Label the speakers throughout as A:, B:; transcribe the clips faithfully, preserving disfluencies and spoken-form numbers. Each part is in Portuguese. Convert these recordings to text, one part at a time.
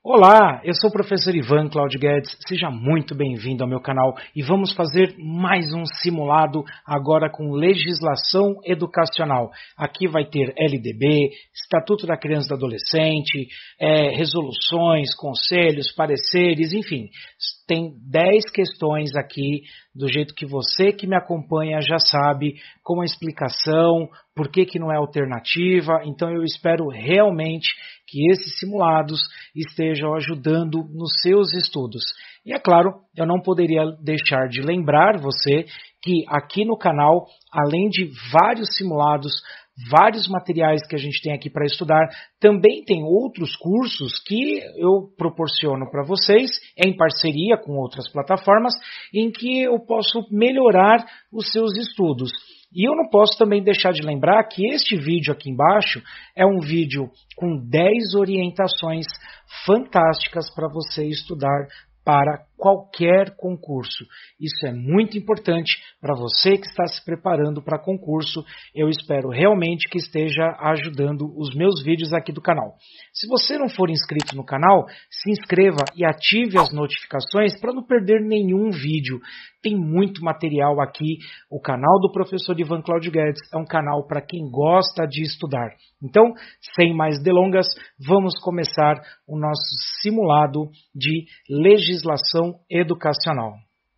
A: Olá, eu sou o professor Ivan Cláudio Guedes, seja muito bem-vindo ao meu canal e vamos fazer mais um simulado agora com legislação educacional. Aqui vai ter L D B, Estatuto da Criança e do Adolescente, é, resoluções, conselhos, pareceres, enfim, tem dez questões aqui do jeito que você que me acompanha já sabe, com a explicação, por que que não é alternativa, então eu espero realmente que esses simulados estejam ajudando nos seus estudos. E é claro, eu não poderia deixar de lembrar você que aqui no canal, além de vários simulados, vários materiais que a gente tem aqui para estudar, também tem outros cursos que eu proporciono para vocês, em parceria com outras plataformas, em que eu posso melhorar os seus estudos. E eu não posso também deixar de lembrar que este vídeo aqui embaixo é um vídeo com dez orientações fantásticas para você estudar para qualquer concurso. Isso é muito importante para você que está se preparando para concurso. Eu espero realmente que esteja ajudando os meus vídeos aqui do canal. Se você não for inscrito no canal, se inscreva e ative as notificações para não perder nenhum vídeo. Tem muito material aqui. O canal do professor Ivan Cláudio Guedes é um canal para quem gosta de estudar. Então, sem mais delongas, vamos começar o nosso simulado de legislação educacional.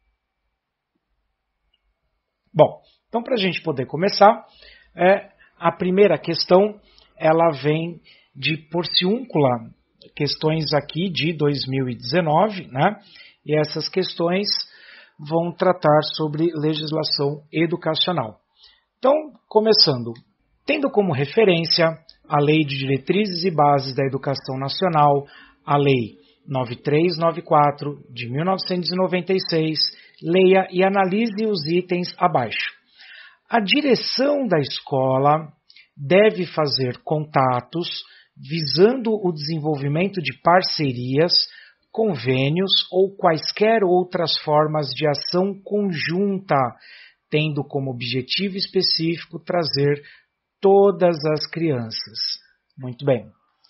A: Bom, então para a gente poder começar, é, a primeira questão ela vem de Porciúncula, questões aqui de dois mil e dezenove, né? E essas questões vão tratar sobre legislação educacional. Então, começando, tendo como referência a Lei de Diretrizes e Bases da Educação Nacional, a Lei nove mil trezentos e noventa e quatro, de mil novecentos e noventa e seis, leia e analise os itens abaixo. A direção da escola deve fazer contatos visando o desenvolvimento de parcerias, convênios ou quaisquer outras formas de ação conjunta, tendo como objetivo específico trazer todas as crianças. Muito bem.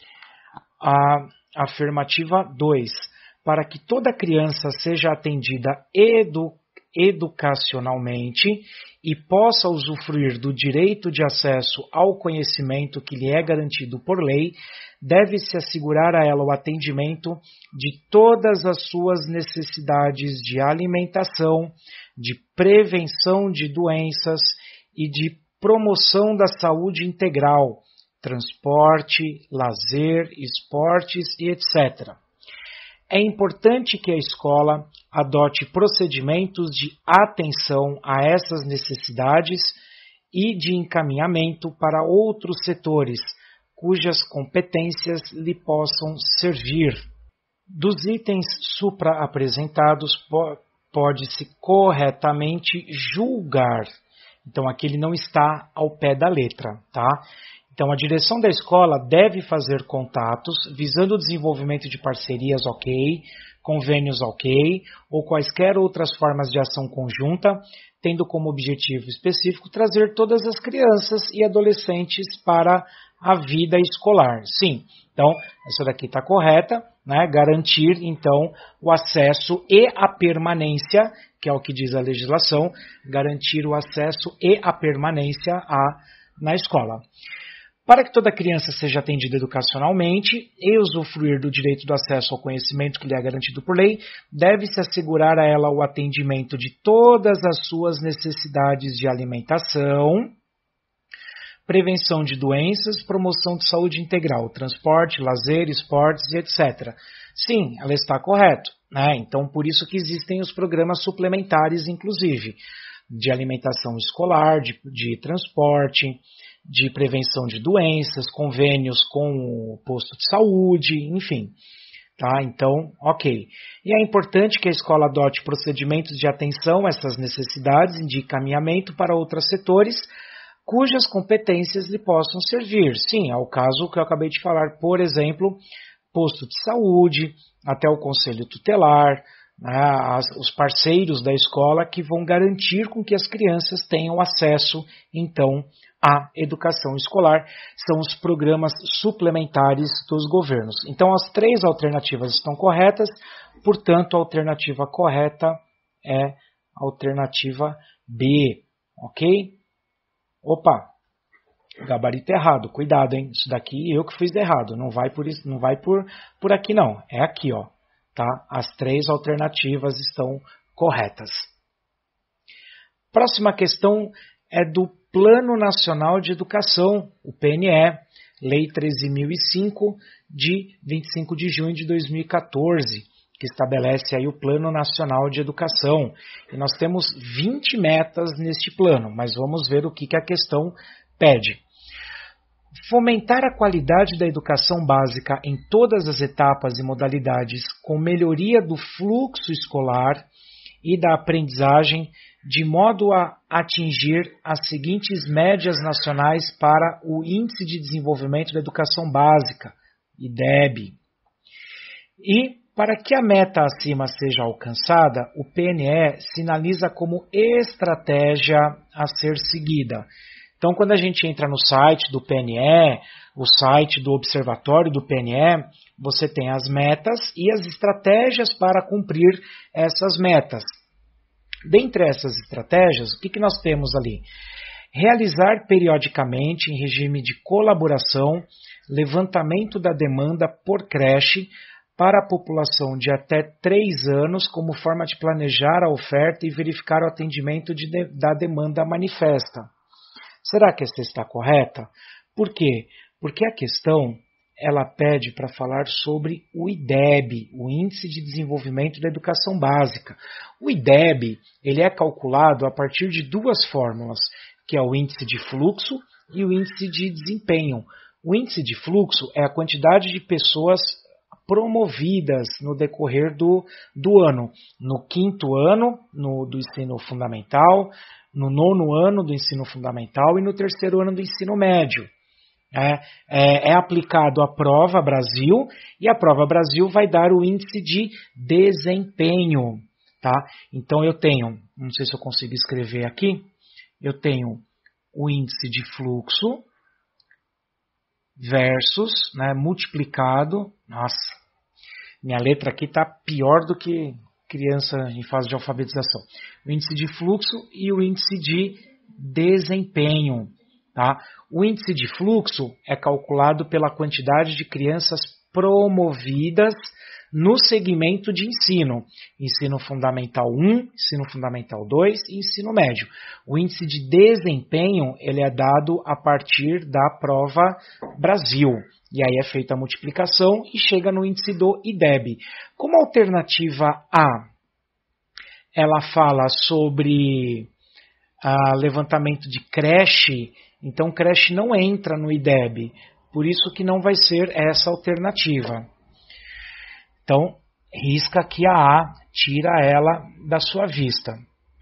A: A afirmativa dois. Para que toda criança seja atendida edu educacionalmente e possa usufruir do direito de acesso ao conhecimento que lhe é garantido por lei, deve-se assegurar a ela o atendimento de todas as suas necessidades de alimentação, de prevenção de doenças e de promoção da saúde integral, transporte, lazer, esportes e etcétera. É importante que a escola adote procedimentos de atenção a essas necessidades e de encaminhamento para outros setores, cujas competências lhe possam servir. Dos itens supra-apresentados, pode-se corretamente julgar. Então, aqui ele não está ao pé da letra, tá? Então, a direção da escola deve fazer contatos visando o desenvolvimento de parcerias ok, convênios ok, ou quaisquer outras formas de ação conjunta, tendo como objetivo específico trazer todas as crianças e adolescentes para a vida escolar. Sim, então, essa daqui está correta, né? Garantir, então, o acesso e a permanência, que é o que diz a legislação, garantir o acesso e a permanência a, na escola. Para que toda criança seja atendida educacionalmente e usufruir do direito do acesso ao conhecimento que lhe é garantido por lei, deve-se assegurar a ela o atendimento de todas as suas necessidades de alimentação, prevenção de doenças, promoção de saúde integral, transporte, lazer, esportes e etcétera. Sim, ela está correta, né? Então, por isso que existem os programas suplementares, inclusive, de alimentação escolar, de, de transporte, de prevenção de doenças, convênios com o posto de saúde, enfim. Tá? Então, ok. E é importante que a escola adote procedimentos de atenção a essas necessidades e de encaminhamento para outros setores cujas competências lhe possam servir. Sim, é o caso que eu acabei de falar, por exemplo, posto de saúde, até o conselho tutelar, né, as, os parceiros da escola que vão garantir com que as crianças tenham acesso, então, à educação escolar. São os programas suplementares dos governos. Então, as três alternativas estão corretas, portanto, a alternativa correta é a alternativa B, ok? Opa, gabarito errado, cuidado, hein? Isso daqui eu que fiz errado, não vai por isso, não vai por, por aqui não, é aqui, ó, tá? As três alternativas estão corretas. Próxima questão é do Plano Nacional de Educação, o P N E, Lei treze mil e cinco, de vinte e cinco de junho de dois mil e quatorze, que estabelece aí o Plano Nacional de Educação. E nós temos vinte metas neste plano, mas vamos ver o que, que a questão pede. Fomentar a qualidade da educação básica em todas as etapas e modalidades, com melhoria do fluxo escolar e da aprendizagem, de modo a atingir as seguintes médias nacionais para o Índice de Desenvolvimento da Educação Básica, I D E B. E, para que a meta acima seja alcançada, o P N E sinaliza como estratégia a ser seguida. Então, quando a gente entra no site do P N E, o site do Observatório do P N E, você tem as metas e as estratégias para cumprir essas metas. Dentre essas estratégias, o que, que nós temos ali? Realizar periodicamente, em regime de colaboração, levantamento da demanda por creche para a população de até três anos, como forma de planejar a oferta e verificar o atendimento de, da demanda manifesta. Será que essa está correta? Por quê? Porque a questão ela pede para falar sobre o I D E B, o Índice de Desenvolvimento da Educação Básica. O I D E B ele é calculado a partir de duas fórmulas, que é o índice de fluxo e o índice de desempenho. O índice de fluxo é a quantidade de pessoas promovidas no decorrer do, do ano. No quinto ano no, do ensino fundamental, no nono ano do ensino fundamental e no terceiro ano do ensino médio. É, é, é aplicado a Prova Brasil e a Prova Brasil vai dar o índice de desempenho. Tá? Então eu tenho, não sei se eu consigo escrever aqui, eu tenho o índice de fluxo versus, né, multiplicado, nossa, minha letra aqui está pior do que criança em fase de alfabetização. O índice de fluxo e o índice de desempenho. Tá? O índice de fluxo é calculado pela quantidade de crianças promovidas no segmento de ensino. Ensino Fundamental um, Ensino Fundamental dois e Ensino Médio. O índice de desempenho ele é dado a partir da Prova Brasil. E aí é feita a multiplicação e chega no índice do I D E B. Como alternativa A, ela fala sobre ah, levantamento de creche, então creche não entra no I D E B, por isso que não vai ser essa alternativa. Então, risca aqui a A, tira ela da sua vista.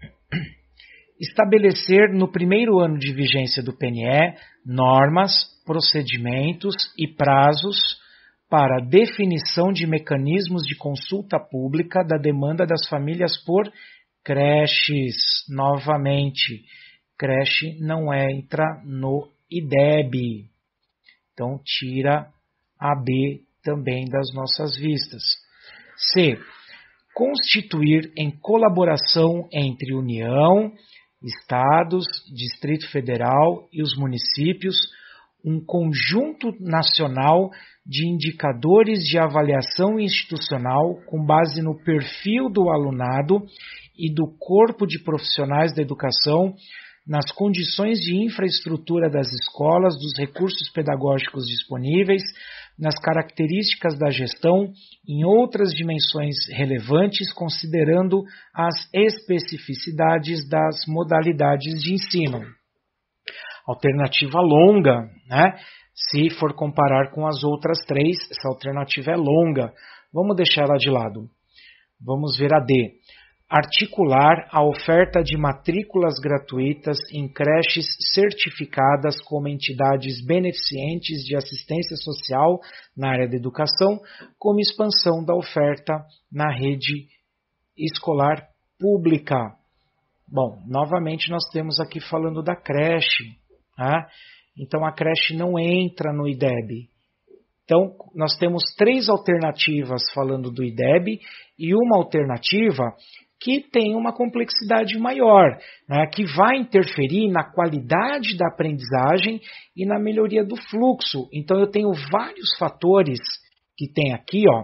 A: Estabelecer no primeiro ano de vigência do P N E normas, procedimentos e prazos para definição de mecanismos de consulta pública da demanda das famílias por creches. Novamente, creche não entra no I D E B. Então, tira a B também das nossas vistas. C. Constituir em colaboração entre União, Estados, Distrito Federal e os municípios um conjunto nacional de indicadores de avaliação institucional com base no perfil do alunado e do corpo de profissionais da educação, nas condições de infraestrutura das escolas, dos recursos pedagógicos disponíveis, nas características da gestão, em outras dimensões relevantes, considerando as especificidades das modalidades de ensino. Alternativa longa, né? Se for comparar com as outras três, essa alternativa é longa. Vamos deixar ela de lado. Vamos ver a D. Articular a oferta de matrículas gratuitas em creches certificadas como entidades beneficentes de assistência social na área da educação, como expansão da oferta na rede escolar pública. Bom, novamente nós temos aqui falando da creche. Tá? Então a creche não entra no I D E B. Então nós temos três alternativas falando do I D E B e uma alternativa que tem uma complexidade maior, né, que vai interferir na qualidade da aprendizagem e na melhoria do fluxo. Então eu tenho vários fatores que tem aqui, ó,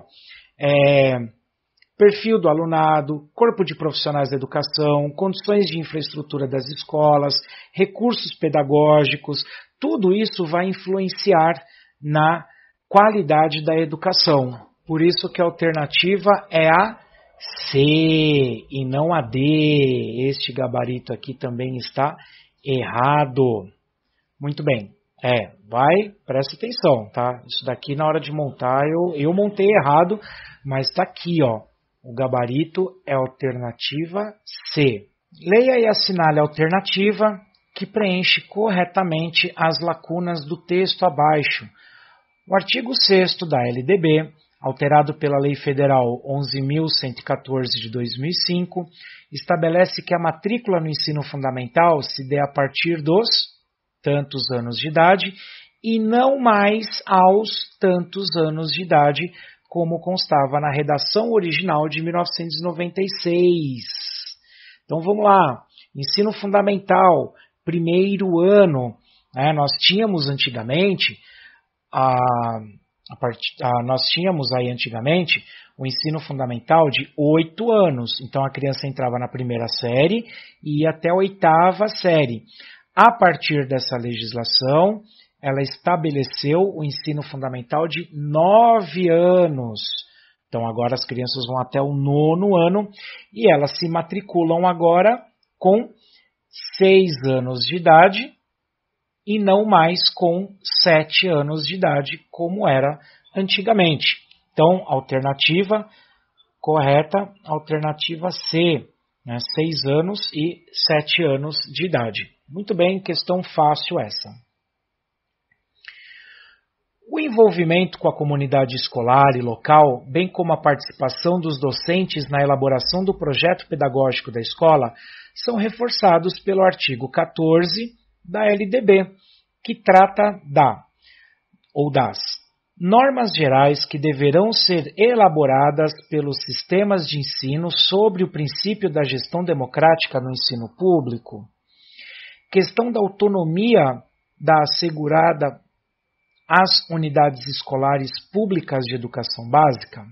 A: é, perfil do alunado, corpo de profissionais da educação, condições de infraestrutura das escolas, recursos pedagógicos, tudo isso vai influenciar na qualidade da educação. Por isso que a alternativa é a C e não a D. Este gabarito aqui também está errado. Muito bem. É, vai, presta atenção, tá? Isso daqui na hora de montar eu, eu montei errado, mas está aqui, ó. O gabarito é a alternativa C. Leia e assinale a alternativa que preenche corretamente as lacunas do texto abaixo. O artigo sexto da L D B, alterado pela Lei Federal onze mil cento e quatorze de dois mil e cinco, estabelece que a matrícula no ensino fundamental se dê a partir dos tantos anos de idade e não mais aos tantos anos de idade, como constava na redação original de mil novecentos e noventa e seis. Então vamos lá, ensino fundamental, primeiro ano, né, nós tínhamos antigamente, a, a part, a, nós tínhamos aí antigamente o ensino fundamental de oito anos, então a criança entrava na primeira série e ia até a oitava série. A partir dessa legislação, ela estabeleceu o ensino fundamental de nove anos. Então agora as crianças vão até o nono ano e elas se matriculam agora com seis anos de idade e não mais com sete anos de idade, como era antigamente. Então, alternativa correta, alternativa C, né? seis anos e sete anos de idade. Muito bem, questão fácil essa. O envolvimento com a comunidade escolar e local, bem como a participação dos docentes na elaboração do projeto pedagógico da escola, são reforçados pelo artigo quatorze da L D B, que trata da ou das normas gerais que deverão ser elaboradas pelos sistemas de ensino sobre o princípio da gestão democrática no ensino público. Questão da autonomia da assegurada às unidades escolares públicas de educação básica.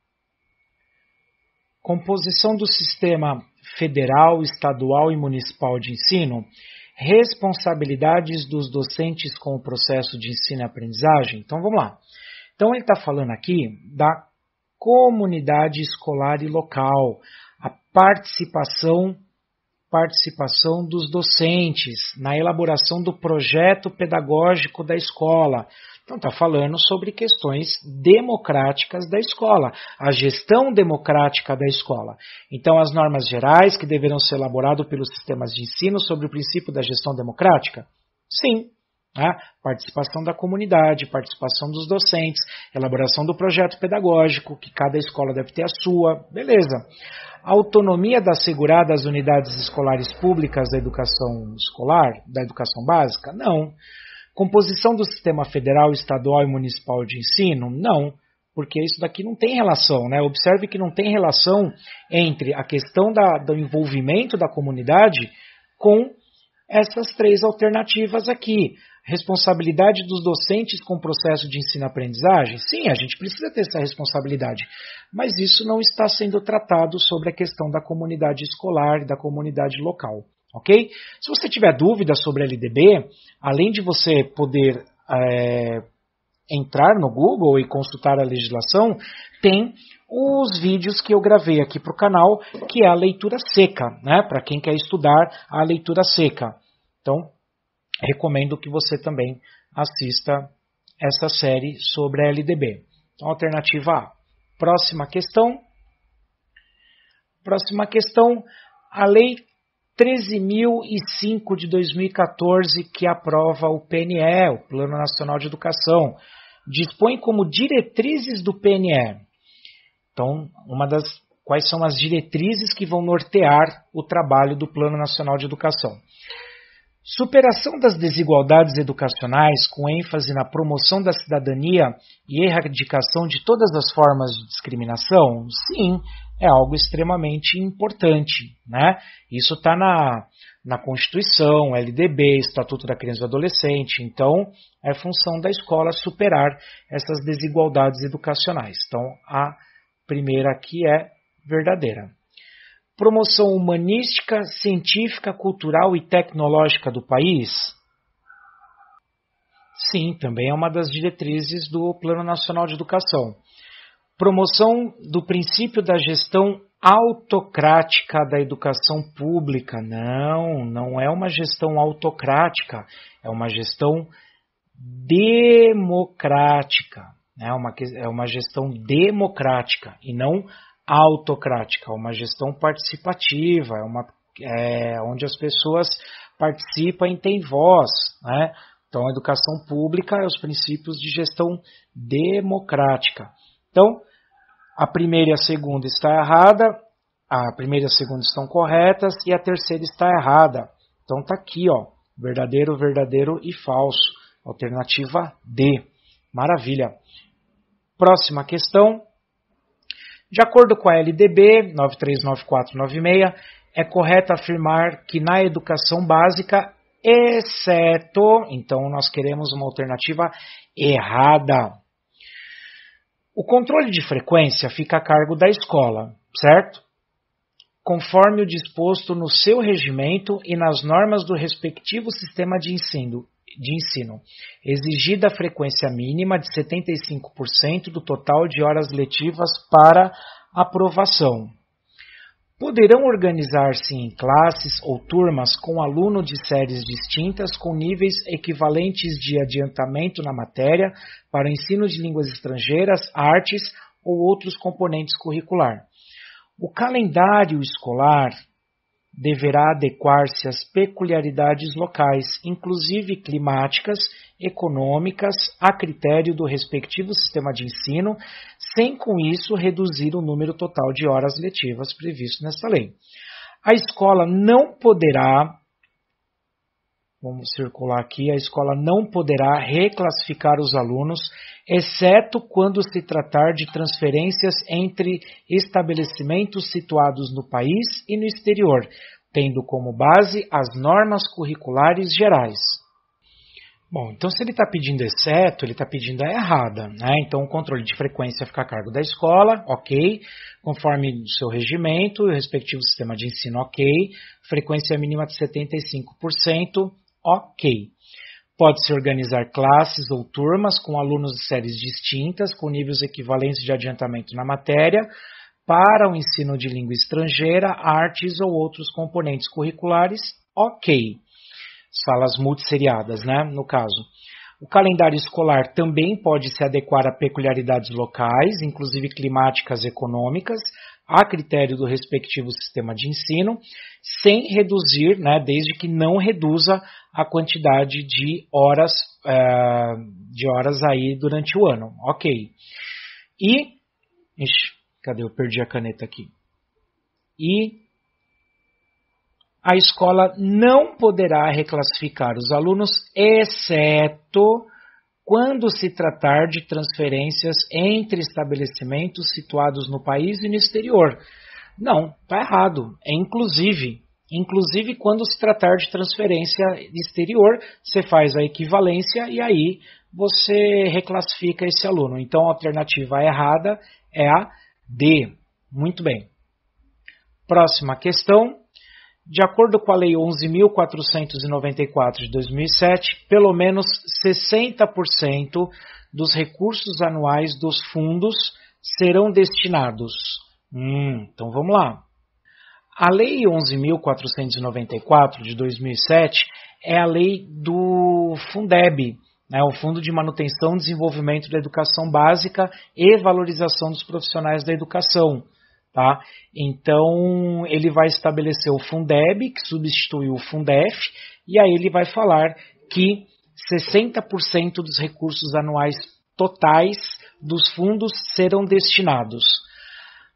A: Composição do sistema federal, estadual e municipal de ensino. Responsabilidades dos docentes com o processo de ensino e aprendizagem. Então vamos lá. Então ele está falando aqui da comunidade escolar e local, a participação participação dos docentes na elaboração do projeto pedagógico da escola. Então está falando sobre questões democráticas da escola, a gestão democrática da escola. Então as normas gerais que deverão ser elaboradas pelos sistemas de ensino sobre o princípio da gestão democrática? Sim. Né? Participação da comunidade, participação dos docentes, elaboração do projeto pedagógico, que cada escola deve ter a sua, beleza. Autonomia da assegurada às unidades escolares públicas da educação escolar, da educação básica? Não. Composição do sistema federal, estadual e municipal de ensino? Não, porque isso daqui não tem relação, né? Observe que não tem relação entre a questão da, do envolvimento da comunidade com essas três alternativas aqui. Responsabilidade dos docentes com o processo de ensino-aprendizagem? Sim, a gente precisa ter essa responsabilidade, mas isso não está sendo tratado sobre a questão da comunidade escolar e da comunidade local, ok? Se você tiver dúvidas sobre a L D B, além de você poder é, entrar no Google e consultar a legislação, tem os vídeos que eu gravei aqui para o canal, que é a leitura seca, né? Para quem quer estudar a leitura seca. Então, recomendo que você também assista essa série sobre a L D B. Então, alternativa A. Próxima questão. Próxima questão. A Lei treze mil e cinco de dois mil e quatorze, que aprova o P N E, o Plano Nacional de Educação, dispõe como diretrizes do P N E. Então, uma das quais são as diretrizes que vão nortear o trabalho do Plano Nacional de Educação. Superação das desigualdades educacionais com ênfase na promoção da cidadania e erradicação de todas as formas de discriminação? Sim, é algo extremamente importante, né? Isso está na, na Constituição, L D B, Estatuto da Criança e do Adolescente. Então, é função da escola superar essas desigualdades educacionais. Então, a primeira aqui é verdadeira. Promoção humanística, científica, cultural e tecnológica do país? Sim, também é uma das diretrizes do Plano Nacional de Educação. Promoção do princípio da gestão autocrática da educação pública? Não, não é uma gestão autocrática, é uma gestão democrática. É uma, é uma gestão democrática e não autocrática, uma gestão participativa, é uma, é, onde as pessoas participam e têm voz, né? Então, a educação pública é os princípios de gestão democrática. Então, a primeira e a segunda está errada, a primeira e a segunda estão corretas e a terceira está errada. Então, está aqui, ó, verdadeiro, verdadeiro e falso. Alternativa D. Maravilha. Próxima questão. De acordo com a L D B nove três nove quatro nove seis, é correto afirmar que na educação básica, exceto, então nós queremos uma alternativa errada. O controle de frequência fica a cargo da escola, certo? Conforme o disposto no seu regimento e nas normas do respectivo sistema de ensino, de ensino, exigida a frequência mínima de setenta e cinco por cento do total de horas letivas para aprovação. Poderão organizar-se em classes ou turmas com aluno de séries distintas com níveis equivalentes de adiantamento na matéria para o ensino de línguas estrangeiras, artes ou outros componentes curricular. O calendário escolar deverá adequar-se às peculiaridades locais, inclusive climáticas, econômicas, a critério do respectivo sistema de ensino, sem com isso reduzir o número total de horas letivas previsto nesta lei. A escola não poderá, vamos circular aqui, a escola não poderá reclassificar os alunos, exceto quando se tratar de transferências entre estabelecimentos situados no país e no exterior, tendo como base as normas curriculares gerais. Bom, então se ele está pedindo exceto, ele está pedindo a errada, né? Então o controle de frequência fica a cargo da escola, ok, conforme o seu regimento, o respectivo sistema de ensino, ok, frequência mínima de setenta e cinco por cento, ok. Pode-se organizar classes ou turmas com alunos de séries distintas, com níveis equivalentes de adiantamento na matéria, para o ensino de língua estrangeira, artes ou outros componentes curriculares, ok. Salas multisseriadas, né, no caso. O calendário escolar também pode se adequar a peculiaridades locais, inclusive climáticas e econômicas, a critério do respectivo sistema de ensino, sem reduzir, né, desde que não reduza a quantidade de horas, uh, de horas aí durante o ano. Ok. E, ixi, cadê? Eu perdi a caneta aqui. E a escola não poderá reclassificar os alunos, exceto quando se tratar de transferências entre estabelecimentos situados no país e no exterior. Não, está errado. É inclusive. Inclusive quando se tratar de transferência exterior, você faz a equivalência e aí você reclassifica esse aluno. Então a alternativa errada é a D. Muito bem. Próxima questão. De acordo com a Lei onze mil quatrocentos e noventa e quatro de dois mil e sete, pelo menos sessenta por cento dos recursos anuais dos fundos serão destinados. Hum, então vamos lá. A Lei onze mil quatrocentos e noventa e quatro de dois mil e sete é a lei do Fundeb, né, o Fundo de Manutenção e Desenvolvimento da Educação Básica e Valorização dos Profissionais da Educação. Tá? Então, ele vai estabelecer o Fundeb, que substitui o Fundef, e aí ele vai falar que sessenta por cento dos recursos anuais totais dos fundos serão destinados.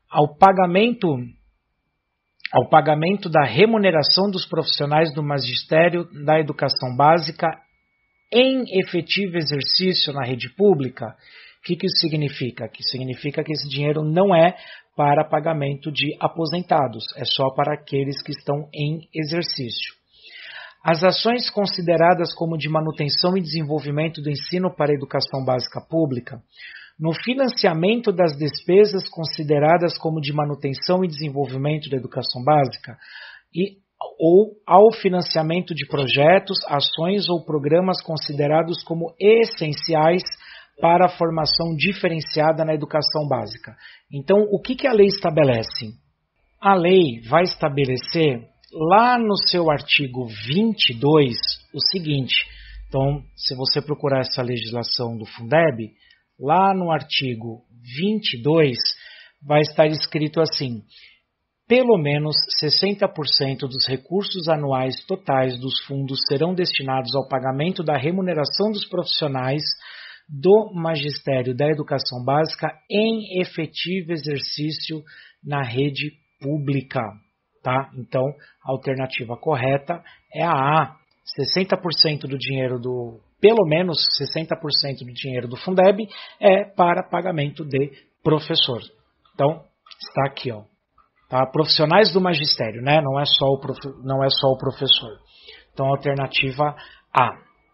A: ao pagamento, ao pagamento da remuneração dos profissionais do magistério da educação básica em efetivo exercício na rede pública. O que, que isso significa? Que significa que esse dinheiro não é para pagamento de aposentados, é só para aqueles que estão em exercício. As ações consideradas como de manutenção e desenvolvimento do ensino para a educação básica pública, no financiamento das despesas consideradas como de manutenção e desenvolvimento da educação básica, e, ou ao financiamento de projetos, ações ou programas considerados como essenciais para a formação diferenciada na educação básica. Então, o que, que a lei estabelece? A lei vai estabelecer lá no seu artigo vinte e dois o seguinte. Então, se você procurar essa legislação do Fundeb, lá no artigo vinte e dois vai estar escrito assim: pelo menos sessenta por cento dos recursos anuais totais dos fundos serão destinados ao pagamento da remuneração dos profissionais do magistério da educação básica em efetivo exercício na rede pública. Tá? Então, a alternativa correta é a A. sessenta por cento do dinheiro do, pelo menos sessenta por cento do dinheiro do Fundeb é para pagamento de professor. Então, está aqui, ó. Tá? Profissionais do magistério, né? Não é só o prof... não é só o professor. Então, alternativa A.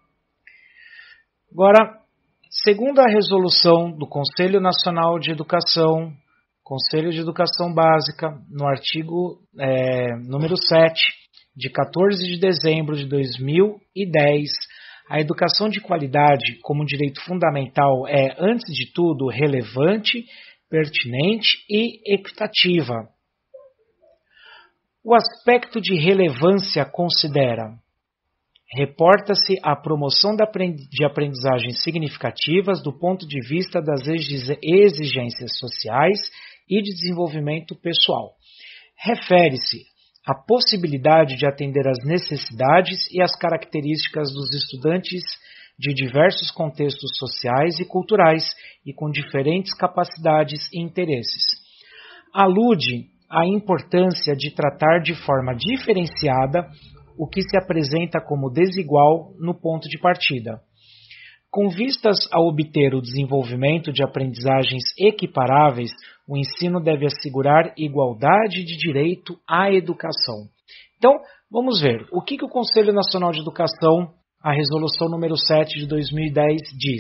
A: Agora, segundo a resolução do Conselho Nacional de Educação, Conselho de Educação Básica, no artigo é, número sete, de quatorze de dezembro de dois mil e dez, a educação de qualidade como direito fundamental é, antes de tudo, relevante, pertinente e equitativa. O aspecto de relevância considera: reporta-se a promoção de aprendizagens significativas do ponto de vista das exigências sociais e de desenvolvimento pessoal. Refere-se à possibilidade de atender às necessidades e às características dos estudantes de diversos contextos sociais e culturais e com diferentes capacidades e interesses. Alude à importância de tratar de forma diferenciada o que se apresenta como desigual no ponto de partida. Com vistas a obter o desenvolvimento de aprendizagens equiparáveis, o ensino deve assegurar igualdade de direito à educação. Então, vamos ver o que, que o Conselho Nacional de Educação, a resolução número sete de dois mil e dez, diz.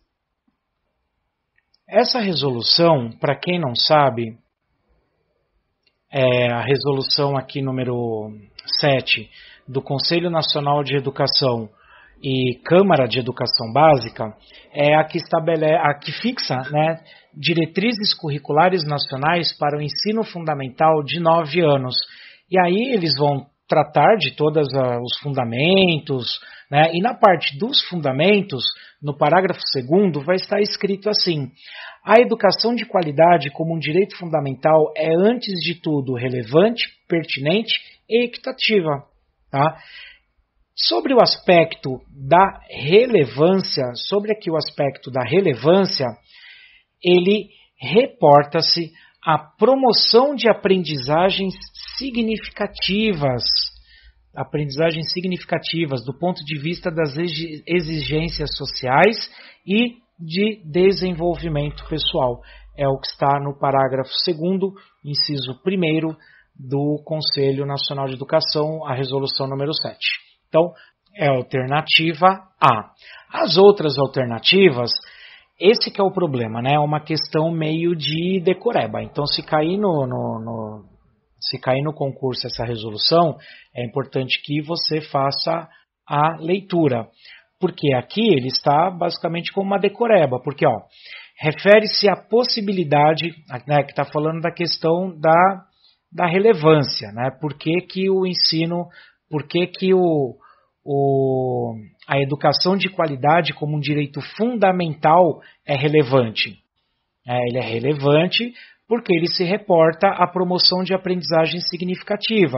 A: Essa resolução, para quem não sabe, é a resolução aqui número sete do Conselho Nacional de Educação e Câmara de Educação Básica, é a que, estabelece, a que fixa, né, diretrizes curriculares nacionais para o ensino fundamental de nove anos. E aí eles vão tratar de todos os fundamentos, né, e na parte dos fundamentos, no parágrafo segundo, vai estar escrito assim: a educação de qualidade como um direito fundamental é, antes de tudo, relevante, pertinente e equitativa. Tá? Sobre o aspecto da relevância, sobre aqui o aspecto da relevância, ele reporta-se a promoção de aprendizagens significativas, aprendizagens significativas do ponto de vista das exigências sociais e de desenvolvimento pessoal. É o que está no parágrafo segundo, inciso primeiro, do Conselho Nacional de Educação, a resolução número sete. Então, é a alternativa A. As outras alternativas, esse que é o problema, né? É uma questão meio de decoreba. Então, se cair no, no, no, se cair no concurso essa resolução, é importante que você faça a leitura. Porque aqui ele está basicamente como uma decoreba. Porque, ó, refere-se à possibilidade, né, que está falando da questão da, da relevância, né? Por que que o ensino, por que que o, o, a educação de qualidade como um direito fundamental é relevante? É, ele é relevante porque ele se reporta à promoção de aprendizagem significativa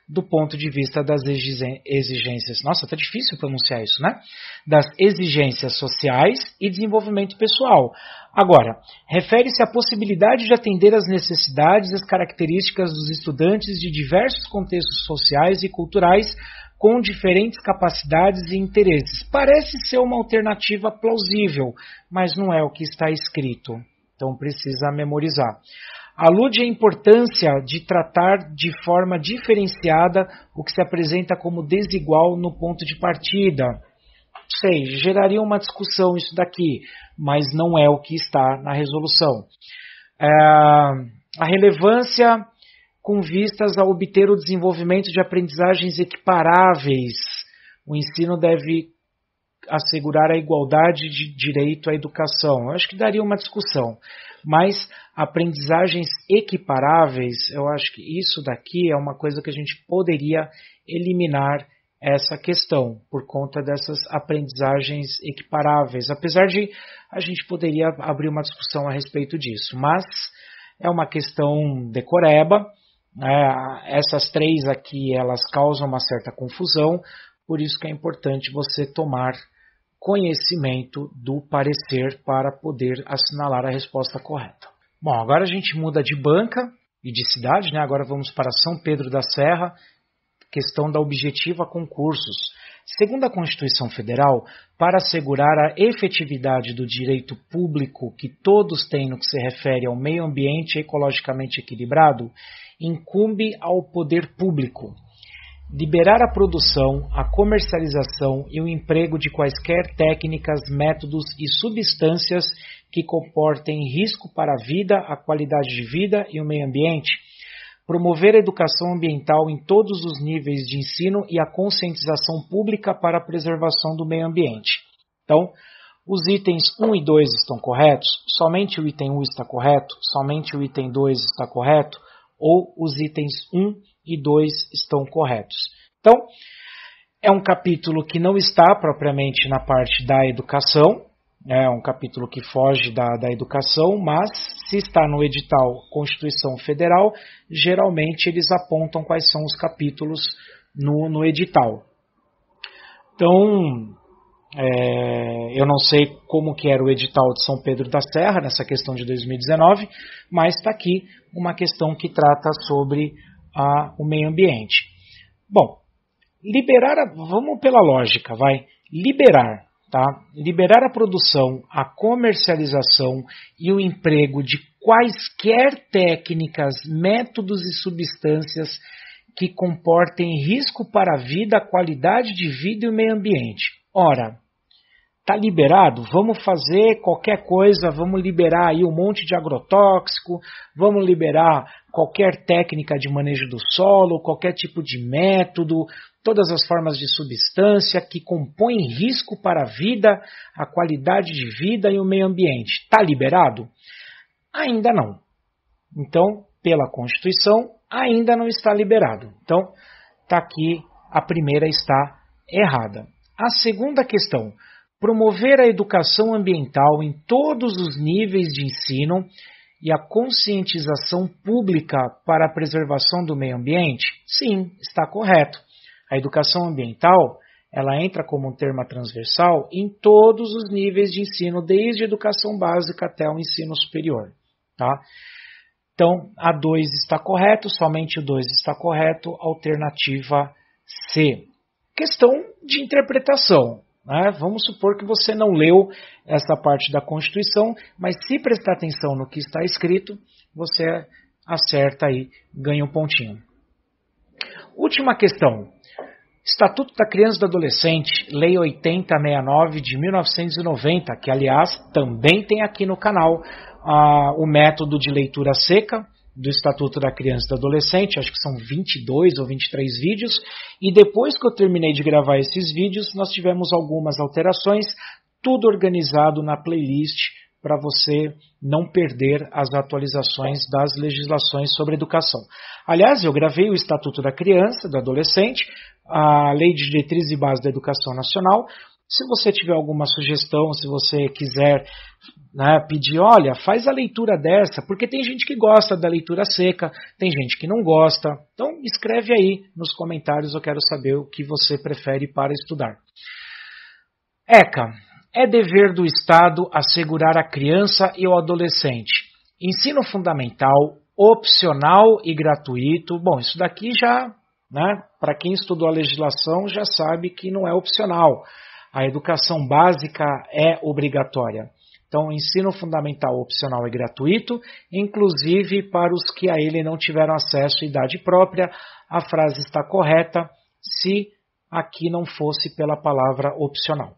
A: do ponto de vista das exigências, nossa, tá difícil pronunciar isso, né? Das exigências sociais e desenvolvimento pessoal. Agora, refere-se à possibilidade de atender às necessidades e às características dos estudantes de diversos contextos sociais e culturais com diferentes capacidades e interesses. Parece ser uma alternativa plausível, mas não é o que está escrito. Então precisa memorizar. Alude à importância de tratar de forma diferenciada o que se apresenta como desigual no ponto de partida. Sei, geraria uma discussão isso daqui, mas não é o que está na resolução. É, a relevância com vistas a obter o desenvolvimento de aprendizagens equiparáveis. O ensino deve assegurar a igualdade de direito à educação. Eu acho que daria uma discussão, mas aprendizagens equiparáveis, eu acho que isso daqui é uma coisa que a gente poderia eliminar essa questão, por conta dessas aprendizagens equiparáveis, apesar de a gente poderia abrir uma discussão a respeito disso, mas é uma questão decoreba, é, essas três aqui, elas causam uma certa confusão, por isso que é importante você tomar conhecimento do parecer para poder assinalar a resposta correta. Bom, agora a gente muda de banca e de cidade, né? Agora vamos para São Pedro da Serra, questão da objetiva concursos. Segundo a Constituição Federal, para assegurar a efetividade do direito público que todos têm no que se refere ao meio ambiente ecologicamente equilibrado, incumbe ao poder público liberar a produção, a comercialização e o emprego de quaisquer técnicas, métodos e substâncias que comportem risco para a vida, a qualidade de vida e o meio ambiente, promover a educação ambiental em todos os níveis de ensino e a conscientização pública para a preservação do meio ambiente. Então, os itens um e dois estão corretos? Somente o item um está correto? Somente o item dois está correto? Ou os itens um e dois estão corretos? Então, é um capítulo que não está propriamente na parte da educação, é um capítulo que foge da, da educação, mas se está no edital Constituição Federal, geralmente eles apontam quais são os capítulos no, no edital. Então, é, eu não sei como que era o edital de São Pedro da Serra nessa questão de dois mil e dezenove, mas está aqui uma questão que trata sobre a, o meio ambiente. Bom, liberar, a, vamos pela lógica, vai, liberar, tá? Liberar a produção, a comercialização e o emprego de quaisquer técnicas, métodos e substâncias que comportem risco para a vida, a qualidade de vida e o meio ambiente. Ora, está liberado? Vamos fazer qualquer coisa, vamos liberar aí um monte de agrotóxico, vamos liberar qualquer técnica de manejo do solo, qualquer tipo de método, todas as formas de substância que compõem risco para a vida, a qualidade de vida e o meio ambiente. Está liberado? Ainda não. Então, pela Constituição, ainda não está liberado. Então, está aqui, a primeira está errada. A segunda questão, promover a educação ambiental em todos os níveis de ensino e a conscientização pública para a preservação do meio ambiente? Sim, está correto. A educação ambiental, ela entra como um termo transversal em todos os níveis de ensino, desde a educação básica até o ensino superior. Tá? Então, a dois está correto, somente o dois está correto, alternativa C. Questão de interpretação. Né? Vamos supor que você não leu essa parte da Constituição, mas se prestar atenção no que está escrito, você acerta aí, ganha um pontinho. Última questão. Estatuto da Criança e do Adolescente, Lei oitenta sessenta e nove de mil novecentos e noventa, que aliás também tem aqui no canal ah, o método de leitura seca do Estatuto da Criança e do Adolescente, acho que são vinte e dois ou vinte e três vídeos, e depois que eu terminei de gravar esses vídeos, nós tivemos algumas alterações, tudo organizado na playlist para você não perder as atualizações das legislações sobre educação. Aliás, eu gravei o Estatuto da Criança e do Adolescente, a Lei de Diretrizes e Bases da Educação Nacional, Se você tiver alguma sugestão, se você quiser, né, pedir, olha, faz a leitura dessa, porque tem gente que gosta da leitura seca, tem gente que não gosta. Então escreve aí nos comentários, eu quero saber o que você prefere para estudar. ECA. É dever do Estado assegurar a criança e o adolescente ensino fundamental, opcional e gratuito. Bom, isso daqui já, né, para quem estudou a legislação já sabe que não é opcional. A educação básica é obrigatória. Então, ensino fundamental opcional e gratuito, inclusive para os que a ele não tiveram acesso à idade própria. A frase está correta se aqui não fosse pela palavra opcional.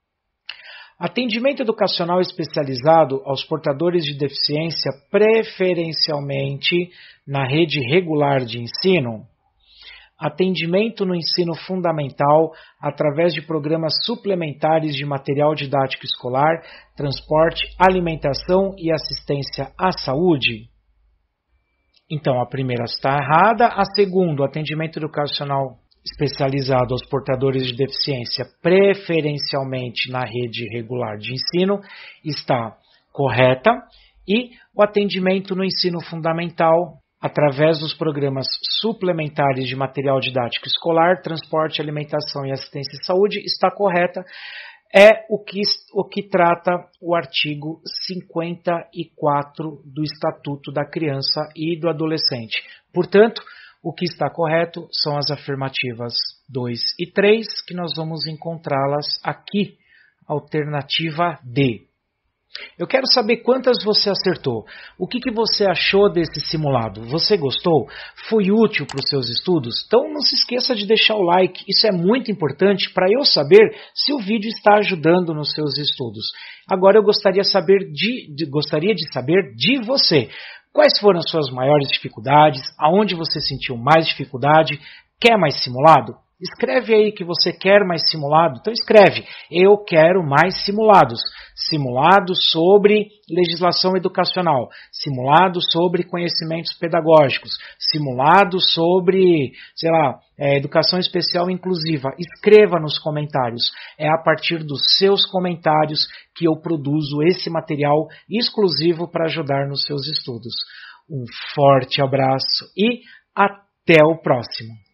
A: Atendimento educacional especializado aos portadores de deficiência, preferencialmente na rede regular de ensino. Atendimento no ensino fundamental através de programas suplementares de material didático escolar, transporte, alimentação e assistência à saúde. Então, a primeira está errada. A segunda, atendimento educacional especializado aos portadores de deficiência, preferencialmente na rede regular de ensino, está correta. E o atendimento no ensino fundamental através dos programas suplementares de material didático escolar, transporte, alimentação e assistência à saúde, está correta. É o que, o que trata o artigo cinquenta e quatro do Estatuto da Criança e do Adolescente. Portanto, o que está correto são as afirmativas dois e três, que nós vamos encontrá-las aqui. Alternativa D. Eu quero saber quantas você acertou. O que, que você achou desse simulado? Você gostou? Foi útil para os seus estudos? Então não se esqueça de deixar o like. Isso é muito importante para eu saber se o vídeo está ajudando nos seus estudos. Agora eu gostaria, saber de, de, gostaria de saber de você. Quais foram as suas maiores dificuldades? Aonde você sentiu mais dificuldade? Quer mais simulado? Escreve aí que você quer mais simulado. Então escreve, eu quero mais simulados. Simulados sobre legislação educacional. Simulados sobre conhecimentos pedagógicos. Simulados sobre, sei lá, é, educação especial inclusiva. Escreva nos comentários. É a partir dos seus comentários que eu produzo esse material exclusivo para ajudar nos seus estudos. Um forte abraço e até o próximo.